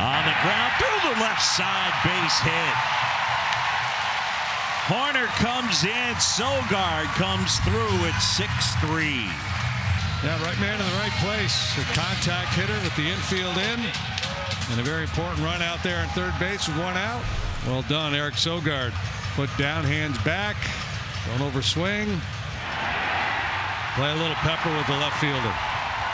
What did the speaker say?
On the ground, through the left side, base hit. Horner comes in, Sogard comes through at 6-3. Yeah, right man in the right place. A contact hitter with the infield in. And a very important run out there in third base with one out. Well done, Eric Sogard. Foot down, hands back. Don't overswing. Play a little pepper with the left fielder.